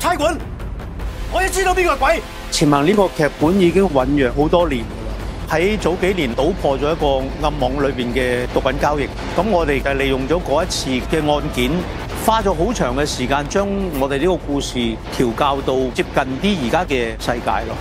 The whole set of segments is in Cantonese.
差館，我要知道邊個係鬼。 潛行呢個劇本已經醖釀好多年，喺早幾年搗破咗一個暗網裏邊嘅毒品交易。咁我哋就利用咗嗰一次嘅案件，花咗好長嘅時間，將我哋呢個故事調教到接近啲而家嘅世界咯。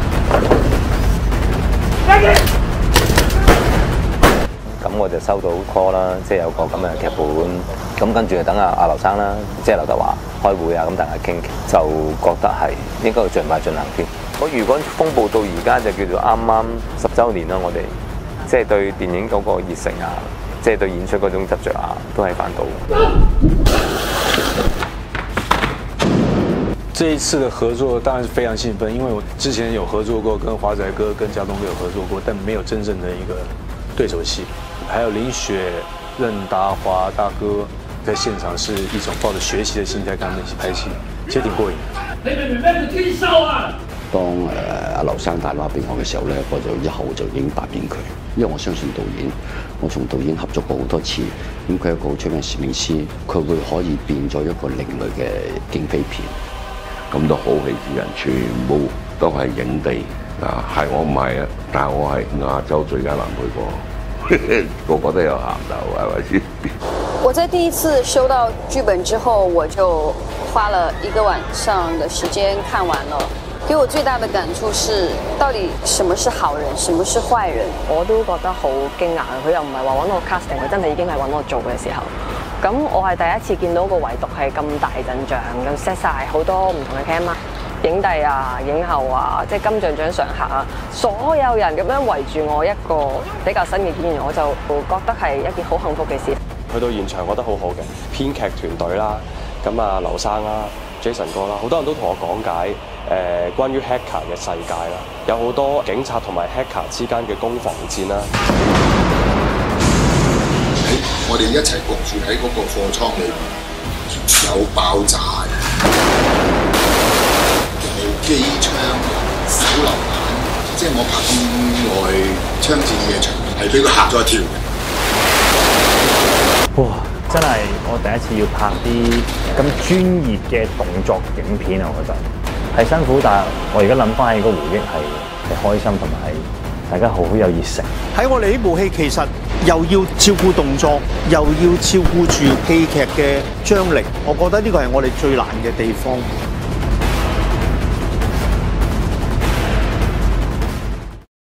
咁我就收到 call 啦，即係有個咁嘅劇本，咁跟住就等阿劉生啦，即係劉德華開會啊，咁大家傾，就覺得係應該要盡快進行添。我如果風暴到而家就叫做啱啱10週年啦，我哋即係對電影嗰個熱誠啊，即係對演出嗰種執着啊，都係翻到。 這一次的合作當然是非常興奮，因為我之前有合作過，跟華仔哥、跟家棟哥有合作過，但沒有真正的一個對手戲。還有林雪、任達華大哥在現場是一種抱着學習的心態跟他們一起拍戲，其實挺過癮。 你明唔明咩叫天收啊？ 當阿劉生打電話俾我嘅時候咧，我就一口就已經答應佢，因為我相信導演，我同導演合作過好多次，咁佢係一個好出名嘅攝影師，佢會可以變咗一個另類嘅警匪片。 咁多好戲之人，全部都係影帝啊！係我唔係啊，但係我係亞洲最佳男配角，個個都有銜頭，係咪先？ 我在第一次收到劇本之後，我就花了1個晚上的時間看完了。給我最大的感觸是，到底什麼是好人，什麼是壞人？ 我都覺得好驚訝，佢又唔係話揾我 casting，佢真係已經係揾我做嘅時候。咁我係第一次見到個圍讀係咁大陣仗，咁 set 晒好多唔同嘅 cam 啊，影帝啊、影后啊，即係金像獎常客啊，所有人咁樣圍住我一個比較新嘅演員，我就覺得係一件好幸福嘅事。 去到現場覺得好好嘅編劇團隊啦，咁啊劉生啦、Jason 哥啦，好多人都同我講解關於 hacker 嘅世界啦，有好多警察同埋 hacker 之間嘅攻防戰啦。 我哋一齊焗住喺嗰個貨倉裏邊，有爆炸，有機槍、手榴彈，即係我拍意外槍戰嘅場面，係俾佢嚇咗一跳。 哇！真係我第一次要拍啲咁專業嘅動作影片啊！我覺得係辛苦，但係我而家諗翻起個回憶係開心，同埋大家好有熱誠。 喺我哋呢部戲其實又要照顧動作，又要照顧住戲劇嘅張力，我覺得呢個係我哋最難嘅地方。